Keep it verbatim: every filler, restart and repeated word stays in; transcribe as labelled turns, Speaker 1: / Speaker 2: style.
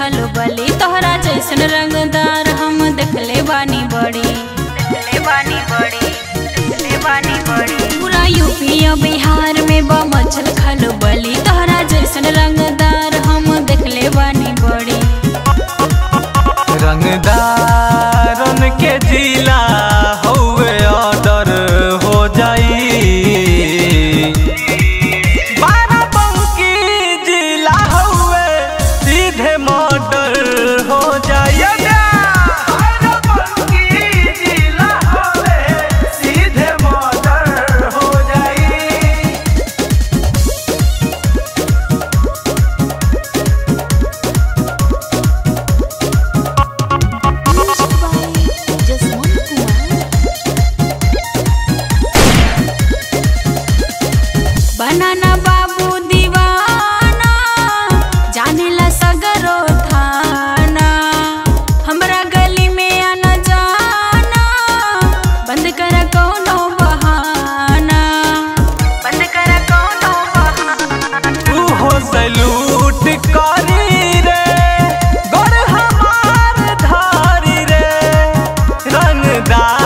Speaker 1: खालो बली तोहरा जैसन रंगदार हम देखले बानी बड़ी देखले बानी बड़ी देखले बानी बड़ी पूरा यूपी और बिहार में बा मचल खालो बली तोहरा जैसन रंगदार हम देखले बानी बड़ी
Speaker 2: रंगदारन के जिला हौवे ऑर्डर हो जाई बाराबंकी जिला हौवे सीधे मर्डर हो जाई बाराबंकी जिला हौवे सीधे मर्डर हो जाई।
Speaker 1: बनाना बाबू दीवाना जानेला सगरो थाना हमरा गली में आना जाना बंद कर कौनो बहाना बंद कर कौनो बहाना
Speaker 2: तू हो सैलूट करी रे गोर हमार धारी रे रंगदार